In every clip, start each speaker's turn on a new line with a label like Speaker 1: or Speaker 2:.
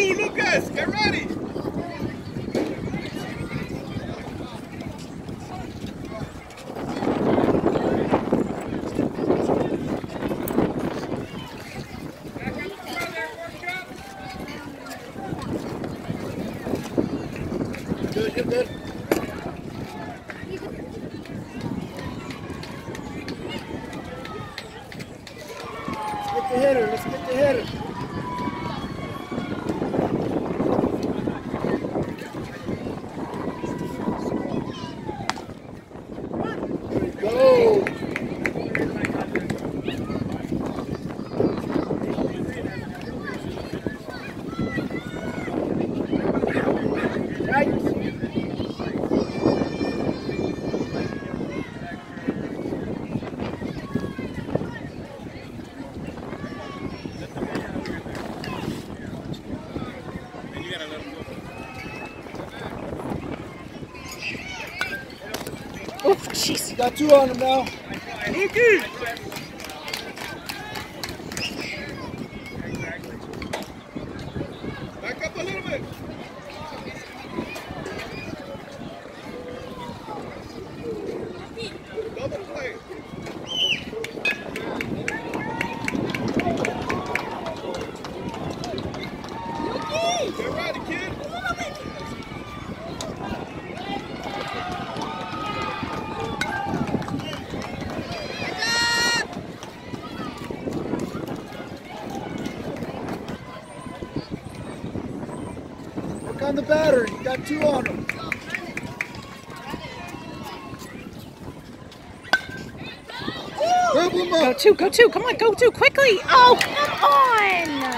Speaker 1: Lucas, get ready. Good, you're good. Let's get the hitter, let's get the hitter. There we go. Right.
Speaker 2: Oh, jeez.
Speaker 1: Got two on him now. Lukey! Back up a little bit. Double play. Get ready, kid. Work on the battery. You got two on them.
Speaker 2: Go two, go two. Come on, go two quickly. Oh, come on.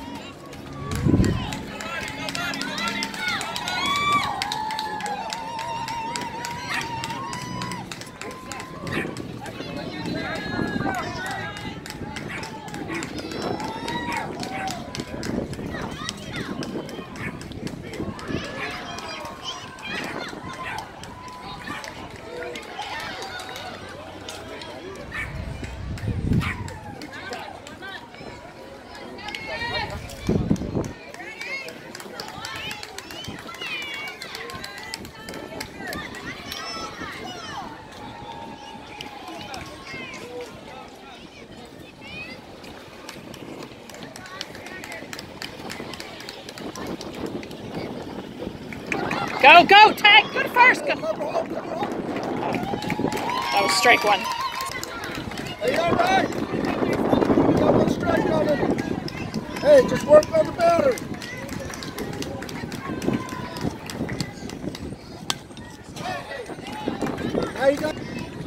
Speaker 2: Go, go, tag, good first. Go. That was strike one.
Speaker 1: Hey, all right. You got one strike on him. Hey, just work on the battery. Now you got.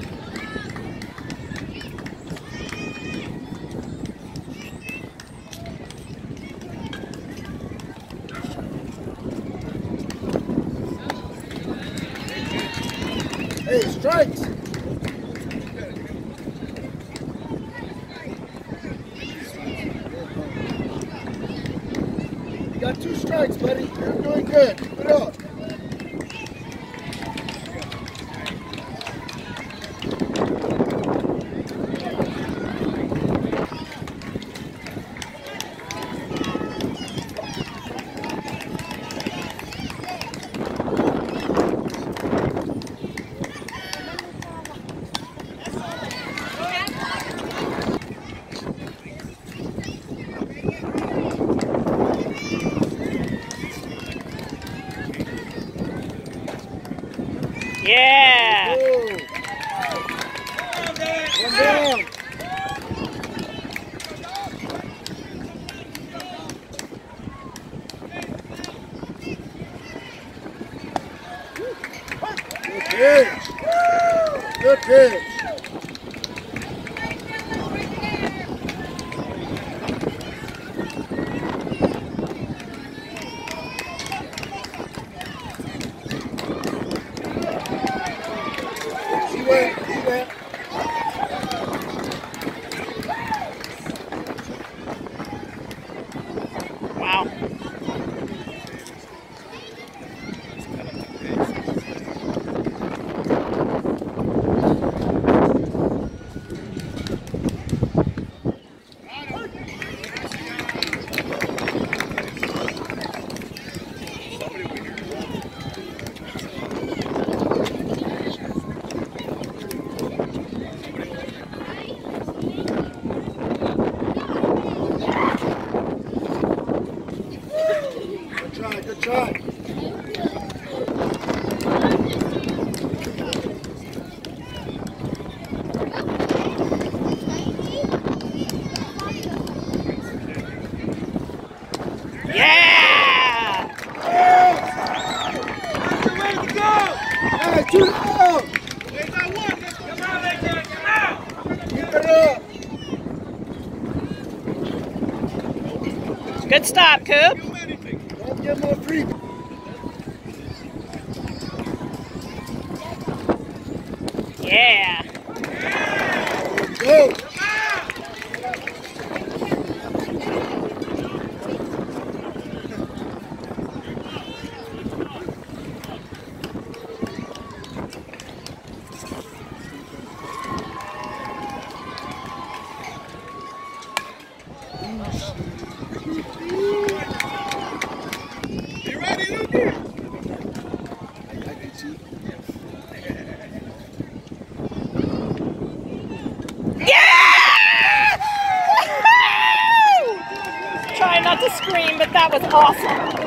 Speaker 1: Hey, strikes! You got two strikes, buddy. You're doing good. Keep it up.
Speaker 2: Yeah.
Speaker 1: One down. Good pitch. Good pitch.
Speaker 2: Wow.
Speaker 1: Good try.
Speaker 2: Yeah!
Speaker 1: Way to go! Hey, shoot it out!
Speaker 3: Come on, Major, come out!
Speaker 1: Keep it up!
Speaker 2: Good stop, Coop.
Speaker 1: Don't give him a free.
Speaker 2: Yeah.
Speaker 1: Go!
Speaker 3: You ready, Luke?
Speaker 2: Yeah! Trying not to scream, but that was awesome.